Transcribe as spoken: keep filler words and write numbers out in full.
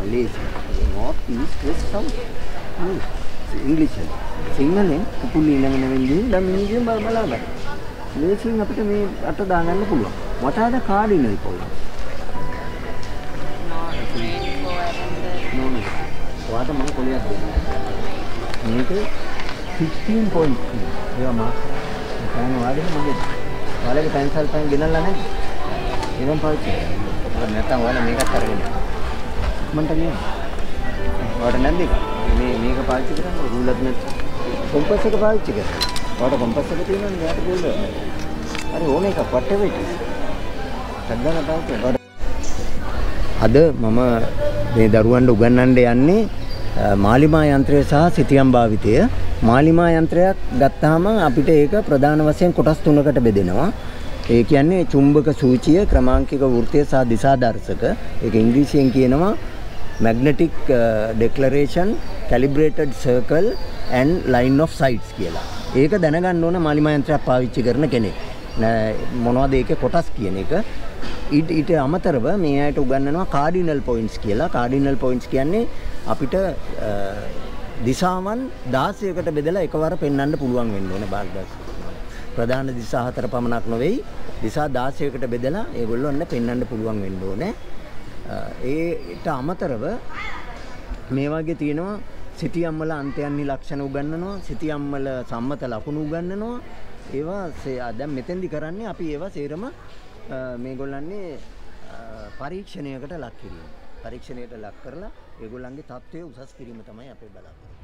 මලේසියා. north east west south. ඉංග්‍රීසි. සිංහලෙන් කුකුලි ළඟ නෙවෙයි ගිහින් මිනිහෙන් බල බලා ගන්න. මේකෙන් අපිට මේ අත දාගන්න පුළුවන්. what are the cardinal points? no no. ඔයාට මම කොලියක් දෙන්නම්. මේක fifteen points. ඒවා මාක් කරන වාගේ මගේ ඔයාලගේ පෙන්සල් පෙන් ගෙනල්ලා නැහැ. ඒකම පාවිච්චි කරා. නැත්නම් ඔයාලා මේකත් අරගෙන මන්ට ගියා. ඔයාලට නැද්ද ඒක? මේ මේක පාවිච්චි කරන්නේ රූලර් නැත්නම් කොම්පස් එක පාවිච්චි කරා. ඔයාලට කොම්පස් එක තියෙනවනේ යාට රූලර්. හරි ඕන එකක් whatever it is. සද්දන පාවිච්චි. අද මම මේ දරුවන්ට උගන්වන්න යන්නේ මාලිමා යන්ත්‍රය සහ සිතියම් භාවිතය. මාලිමා යන්ත්‍රයක් ගත්තාම අපිට ඒක ප්‍රධාන වශයෙන් කොටස් තුනකට බෙදෙනවා. ඒ කියන්නේ චුම්බක සූචිය, ක්‍රමාංකික වෘත්තය සහ දිශාදර්ශක. ඒක ඉංග්‍රීසියෙන් කියනවා magnetic uh, declaration, calibrated circle and line of sights කියලා. ඒක දැනගන්න ඕන මාලිමා යන්ත්‍රයක් පාවිච්චි කරන කෙනෙක්. මොනවද ඒකේ කොටස් කියන එක. ඊට ඊට අමතරව මේ ආයත උගන්වනවා cardinal points කියලා. cardinal points කියන්නේ අපිට දිශාවන් දාසයකට බෙදලා එකවර පෙන්වන්න පුළුවන් වෙන්න ඕනේ බාල්දාස්. ප්‍රධාන දිශා හතර පමණක් නෙවෙයි දිශා දාසයකට බෙදලා ඒගොල්ලොන්ට පෙන්වන්න පුළුවන් වෙන්න ඕනේ. ඒට අමතරව මේ වගේ තියෙනවා සිතියම් වල අන්තයන්හි ලක්ෂණ උගන්වනවා, සිතියම් වල සම්මත ලකුණු උගන්වනවා. ඒවා දැන් මෙතෙන්දි කරන්නේ අපි ඒවා සේරම මේගොල්ලන්නේ පරීක්ෂණයකට ලක් කිරීම. පරීක්ෂණයට ලක් කරලා ඒගොල්ලන්ගේ තත්ත්වය උසස් කිරීම තමයි අපේ බලාපොරොත්තුව.